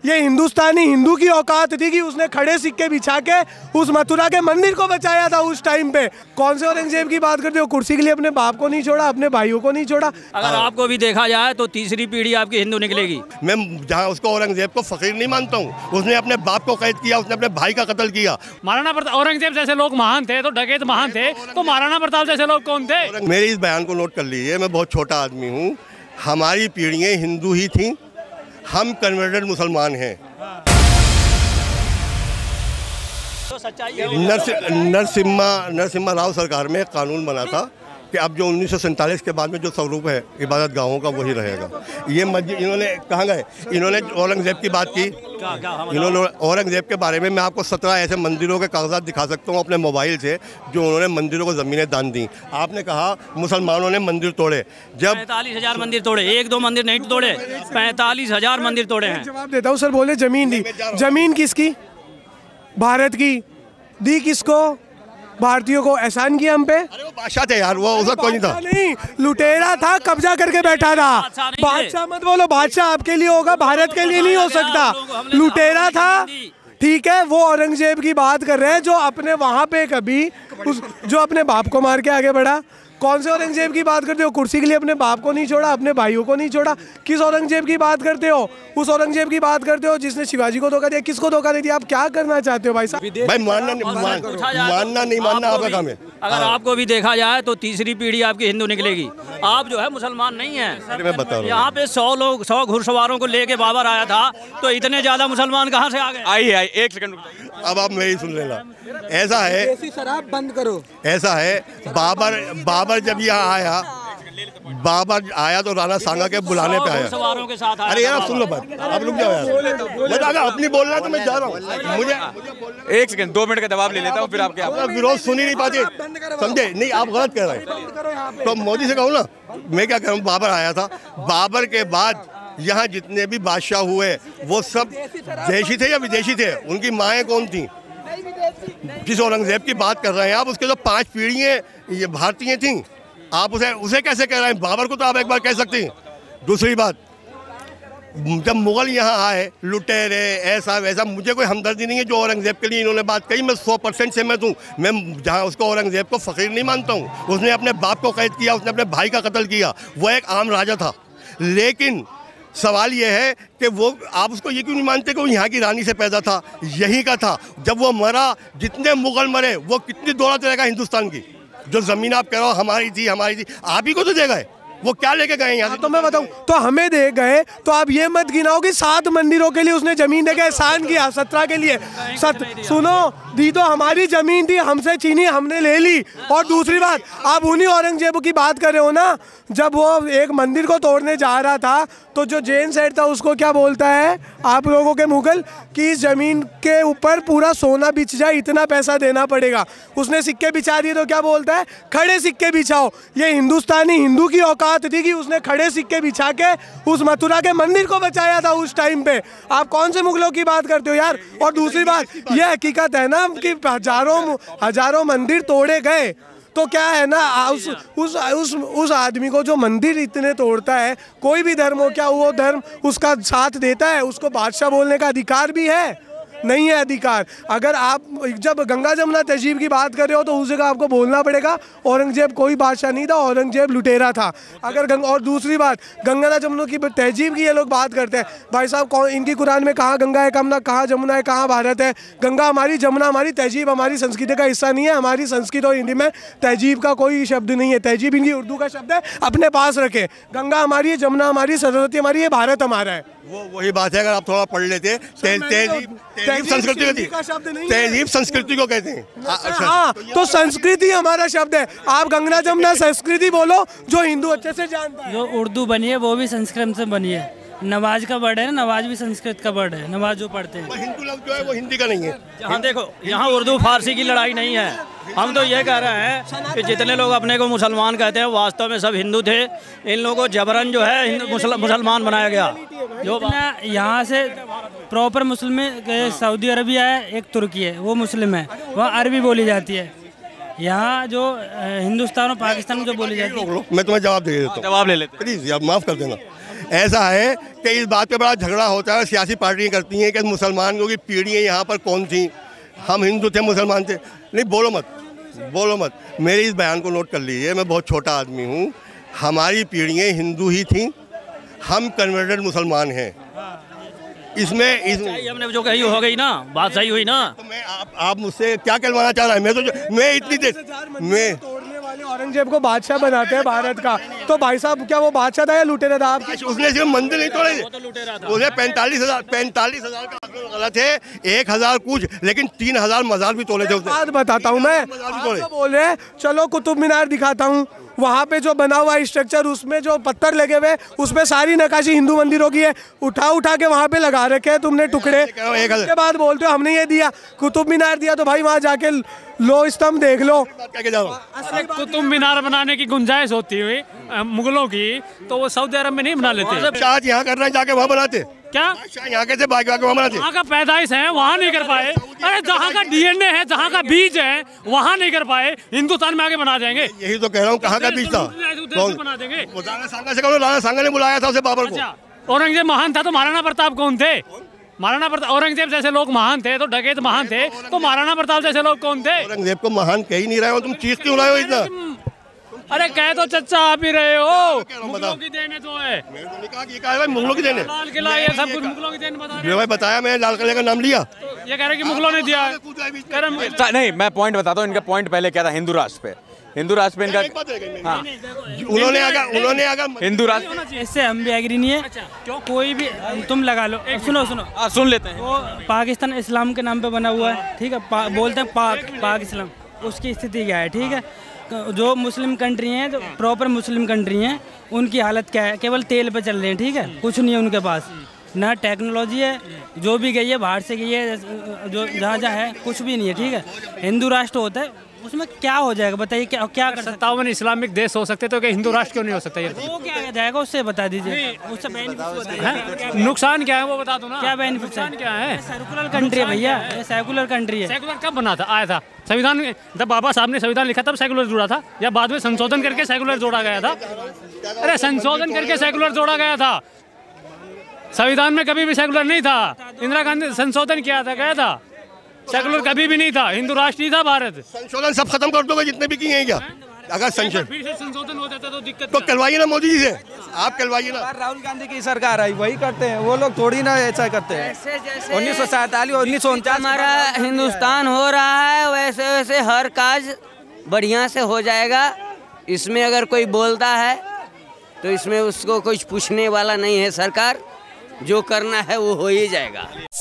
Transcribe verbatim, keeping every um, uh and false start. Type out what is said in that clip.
ये हिंदुस्तानी हिंदू की औकात थी कि उसने खड़े सिक्के बिछा के उस मथुरा के मंदिर को बचाया था उस टाइम पे। कौन से औरंगजेब की बात करते हो? कुर्सी के लिए अपने बाप को नहीं छोड़ा, अपने भाइयों को नहीं छोड़ा। अगर आपको भी देखा जाए तो तीसरी पीढ़ी आपकी हिंदू निकलेगी। मैं जहाँ उसको औरंगजेब को फकीर नहीं मानता हूँ, उसने अपने बाप को कैद किया, उसने अपने भाई का कत्ल किया। महाराणा प्रताप, औरंगजेब जैसे लोग महान थे तो डकैत महान थे, तो महाराणा प्रताप जैसे लोग कौन थे? मेरे इस बयान को नोट कर लीजिए, मैं बहुत छोटा आदमी हूँ। हमारी पीढ़ियाँ हिंदू ही थीं, हम कन्वर्टेड मुसलमान हैं। नरसिम्हा नरसिम्हा राव सरकार में एक कानून बना था कि अब जो उन्नीस सौ सैंतालीस के बाद में जो स्वरूप है इबादत गाहों का वही रहेगा। ये मस्जिद इन्होंने कहाँ गए, इन्होंने औरंगजेब की बात की। इन्होंने औरंगजेब के बारे में मैं आपको सत्रह ऐसे मंदिरों के कागजात दिखा सकता हूँ अपने मोबाइल से जो उन्होंने मंदिरों को ज़मीनें दान दी। आपने कहा मुसलमानों ने मंदिर तोड़े, जब पैंतालीस हजार मंदिर तोड़े, एक दो मंदिर नहीं तोड़े, पैंतालीस हजार मंदिर तोड़े हैं। जवाब देता हूँ सर। बोले जमीन दी, जमीन किसकी? भारत की। दी किसको? भारतीयों को। एहसान किया हम पे। अरे वो बादशाह थे यार, वो उसका कोई नहीं था। नहीं, लुटेरा था, कब्जा करके बैठा था। बादशाह मत बोलो, बादशाह आपके लिए होगा, भारत के लिए नहीं हो सकता। लुटेरा था, ठीक है। वो औरंगजेब की बात कर रहे हैं जो अपने वहां पे कभी उस जो अपने बाप को मार के आगे बढ़ा। कौन से औरंगजेब की बात करते हो? कुर्सी के लिए अपने बाप को नहीं छोड़ा, अपने भाइयों को नहीं छोड़ा। किस औरंगजेब की बात करते हो? उस औरंगजेब की बात करते हो जिसने शिवाजी को धोखा दिया। किसको धोखा दे दिया? आप क्या करना चाहते हो भाई साहब? भाई मानना नहीं मान, मानना नहीं मानना आपका काम है। अगर आपको भी देखा जाए तो तीसरी पीढ़ी आपकी हिंदू निकलेगी। आप जो है मुसलमान नहीं है। मैं बता रहा हूँ, यहाँ पे सौ लोग सौ घुड़सवारों को लेके बाबर आया था, तो इतने ज्यादा मुसलमान कहाँ से आ गए? आई आई एक सेकंड, अब आप मेरी सुन लेना। ऐसा है, देसी शराब बंद करो। ऐसा है, बाबर बाबर जब यहाँ आया, बाबर आया तो राणा सांगा के बुलाने पे आया। सवारों के साथ आया। अरे यार सुन लो बात, आप रुक जाओ यार। मैं अगर अपनी बोलना तो मैं जा रहा हूँ। मुझे एक सेकंड, दो मिनट का जवाब ले लेता हूँ, फिर आपके आप विरोध सुन ही नहीं पाते, समझे? नहीं, आप गलत कह रहे हैं। तो मोदी से कहूँ ना, मैं क्या कह रहा हूँ, बाबर आया था, बाबर के बाद यहाँ जितने भी बादशाह हुए वो सब देशी थे या विदेशी थे? उनकी माएँ कौन थी? जिस औरंगजेब की बात कर रहे हैं आप, उसके जो पांच पीढ़ियाँ ये भारतीय थीं, आप उसे उसे कैसे कह रहे हैं? बाबर को तो आप एक बार कह सकते हैं। दूसरी बात, जब मुगल यहाँ आए, लुटेरे ऐसा वैसा, मुझे कोई हमदर्दी नहीं है जो औरंगजेब के लिए इन्होंने बात कही। मैं सौ परसेंट सहमत हूँ। मैं जहाँ उसको औरंगजेब को फकीर नहीं मानता हूँ, उसने अपने बाप को कैद किया, उसने अपने भाई का कत्ल किया, वो एक आम राजा था। लेकिन सवाल ये है कि वो आप उसको ये क्यों नहीं मानते कि वो यहाँ की रानी से पैदा था, यहीं का था। जब वो मरा, जितने मुगल मरे, वो कितनी दौलत रहेगा हिंदुस्तान की? जो ज़मीन आप कह रहे हो हमारी थी हमारी थी, आप ही को तो दे गए। वो क्या लेके गए यहाँ से? तो मैं बताऊं, तो हमें दे गए, तो आप ये मत गिनाओ कि सात मंदिरों के लिए उसने जमीन दे के एहसान किया। सत्रह के लिए सत सुनो, दी तो हमारी जमीन थी, हमसे छीनी, हमने ले ली। और दूसरी बात, आप उन्हीं औरंगजेब की बात कर रहे हो ना, जब वो एक मंदिर को तोड़ने जा रहा था तो जो जैन सेठ था उसको क्या बोलता है आप लोगों के मुगल कि इस जमीन के ऊपर पूरा सोना बिछ जाए, इतना पैसा देना पड़ेगा। उसने सिक्के बिछा दिए तो क्या बोलता है? खड़े सिक्के बिछाओ। ये हिंदुस्तानी हिंदू की औकात थी कि उसने खड़े सिक्के बिछा के उस मथुरा के मंदिर को बचाया था उस टाइम पे। आप कौन से मुगलों की बात करते हो यार? और दूसरी बात, ये हकीकत है ना कि हजारों हजारों मंदिर तोड़े गए, तो क्या है ना, उस उस उस उस आदमी को जो मंदिर इतने तोड़ता है, कोई भी धर्म हो, क्या वो धर्म उसका साथ देता है? उसको बादशाह बोलने का अधिकार भी है? नहीं है अधिकार। अगर आप जब गंगा जमुना तहजीब की बात कर रहे हो तो उस जगह आपको बोलना पड़ेगा औरंगजेब कोई बादशाह नहीं था, औरंगजेब लुटेरा था। अगर गंग और दूसरी बात, गंगा जमुना की तहजीब की ये लोग बात करते हैं, भाई साहब कौन इनकी कुरान में कहाँ गंगा है कमना, कहाँ जमुना है, कहाँ भारत है? गंगा हमारी, जमुना हमारी, तहजीब हमारी संस्कृति का हिस्सा नहीं है। हमारी संस्कृत और हिंदी में तहजीब का कोई शब्द नहीं है। तहजीब इनकी उर्दू का शब्द है, अपने पास रखें। गंगा हमारी है, जमुना हमारी, सरस्वती हमारी है, भारत हमारा है। वो वही बात है, अगर आप थोड़ा पढ़ लेते, तहजीब संस्कृति को तहजीब संस्कृति को कहते हैं। हाँ, तो संस्कृति हमारा शब्द है। आप गंगा जमुना संस्कृति बोलो जो हिंदू अच्छे से जानता है। जो उर्दू बनी है वो भी संस्कृत से बनी है। नवाज का वर्ड है ना, नवाज भी संस्कृत का वर्ड है, नवाज जो पढ़ते हैं। हिंदू लफ्ज़ जो है वो हिंदी का नहीं है। यहाँ देखो, यहाँ उर्दू फारसी की लड़ाई नहीं है। हम तो ये कह रहे हैं कि जितने लोग अपने को मुसलमान कहते हैं वास्तव में सब हिंदू थे। इन लोगों को जबरन जो है मुसलमान बनाया गया। जो यहाँ से प्रॉपर मुस्लिम सऊदी अरबिया है, एक तुर्की है, वो मुस्लिम है, वहाँ अरबी बोली जाती है। यहाँ जो हिंदुस्तान और पाकिस्तान में जो बोली जाती है। मैं तुम्हें जवाब दे देता हूँ, जवाब ले लेते प्लीज़, आप माफ़ कर देना। ऐसा है कि इस बात पे बड़ा झगड़ा होता है, सियासी पार्टियाँ करती हैं कि मुसलमानों की पीढ़ियाँ यहाँ पर कौन थी, हम हिंदू थे मुसलमान थे। नहीं, बोलो मत बोलो मत मेरे इस बयान को नोट कर लीजिए, मैं बहुत छोटा आदमी हूँ। हमारी पीढ़ियाँ हिंदू ही थीं, हम कन्वर्टेड मुसलमान हैं। इसमें इसमें हमने जो कही हो गई ना, बात सही हुई ना। तो मैं आप आप मुझसे क्या कहलवाना चाह रहा है? मैं तो मैं इतनी देर मैं तोड़ने वाले औरंगजेब को बादशाह बनाते हैं भारत का, तो भाई साहब क्या वो बादशाह था या लुटेरा था? आप उसने सिर्फ मंदिर नहीं तोड़े, उसे पैंतालीस हजार पैंतालीस हजार का आंकड़ा गलत है, एक हजार कुछ, लेकिन तीन हजार मजार भी तोड़े थे उसने। बात बताता हूँ मैं, आप बोल रहे हैं चलो कुतुब मीनार दिखाता हूँ, वहाँ पे जो बना हुआ स्ट्रक्चर उसमें जो पत्थर लगे हुए उसमें सारी नक्काशी हिंदू मंदिरों की है, उठा उठा के वहाँ पे लगा रखे हैं तुमने टुकड़े। उसके बाद बोलते हो हमने ये दिया, कुतुब मीनार दिया, तो भाई वहाँ जाके लो स्तंभ देख लो। कुतुब मीनार बनाने की गुंजाइश होती हुई मुगलों की, तो वो सऊदी अरब में नहीं बना लेते। शायद यहाँ करना जाके वहाँ बनाते क्या? यहाँ कैसे बाकी वहाँ बनाते? वहाँ का पैदाइश है, वहाँ नहीं कर पाए। अरे जहाँ का डीएनए है, जहाँ का बीज है, वहाँ नहीं कर पाए, हिंदुस्तान में आगे बना जाएंगे। यही तो कह रहा हूँ, कहाँ का बीज था? बना देंगे। राणा सांगा से कहो, राणा सांगा ने बुलाया था उसे बाबर को। औरंगजेब महान था तो महाराणा प्रताप कौन थे? महाराणा प्रताप, औरंगजेब जैसे लोग महान थे तो डकैत महान थे, तो महाराणा प्रताप जैसे लोग कौन थे? औरंगजेब को महान कह ही नहीं रहे हो तुम, चीज क्यों लाए हो इतना? अरे कह तो चच्चा आप ही रहे हो, मुगलों की देन तो है। मैंने तो नहीं कहा कि ये भाई मुगलों की देन है, लाल किला ये सब कुछ मुगलों की देन बता रहे मैं भाई बताया, मैं लाल किले का नाम लिया, ये कह रहे कि मुगलों ने दिया है। नहीं, मैं पॉइंट बताता हूँ। इनका पॉइंट पहले क्या था? हिंदू राष्ट्र पे, हिंदू राष्ट्र पे इनका, हाँ, उन्होंने अगर उन्होंने अगर हिंदू राष्ट्र, इससे हम भी एग्री नहीं है। क्यों? कोई भी तुम लगा लो, सुनो सुनो हाँ सुन लेते हैं। वो पाकिस्तान इस्लाम के नाम पे बना हुआ है, ठीक है, बोलते हैं पाक पाक इस्लाम, उसकी स्थिति क्या है? ठीक है, जो मुस्लिम कंट्री हैं, जो प्रॉपर मुस्लिम कंट्री हैं, उनकी हालत क्या है? केवल तेल पे चल रहे हैं, ठीक है, कुछ नहीं है उनके पास, ना टेक्नोलॉजी है, जो भी गई है बाहर से गई है, जो जहाँ जहाँ है कुछ भी नहीं है, ठीक है। हिंदू राष्ट्र होता है, उसमें क्या हो जाएगा बताइए? क्या क्या कर सत्तावन इस्लामिक देश हो सकते तो क्या हिंदू राष्ट्र क्यों नहीं हो सकता? ये वो क्या हो जाएगा उससे बता दीजिए, उससे बेनिफिट, नुकसान क्या है वो बता दो ना। क्या बेनिफिट नुकसान क्या है? सेकुलर कंट्री है भैया, सेकुलर कंट्री है। सेकुलर कब बना था, आया था संविधान? जब बाबा साहब ने संविधान लिखा तब सेकुलर जुड़ा था, या बाद में संशोधन करके सेकुलर जोड़ा गया था? अरे संशोधन करके सेकुलर जोड़ा गया था, संविधान में कभी भी सेकुलर नहीं था। इंदिरा गांधी संशोधन किया था, गया था, सेकुलर कभी भी नहीं था, हिंदू राष्ट्र ही था भारत। संशोधन सब खत्म कर दोगे जितने भी किए हैं क्या? अगर संशोधन फिर से संशोधन हो जाता तो दिक्कत तो करवाइए ना मोदी जी से, आप करवाइए ना। राहुल गांधी की सरकार आई, वही करते हैं वो लोग, थोड़ी ना ऐसा करते हैं। उन्नीस सौ सैतालीस उन्नीस सौ उनचास हमारा हिंदुस्तान हो रहा है, वैसे वैसे हर काज बढ़िया से हो जाएगा। इसमें अगर कोई बोलता है तो इसमें उसको कुछ पूछने वाला नहीं है, सरकार जो करना है वो हो ही जाएगा।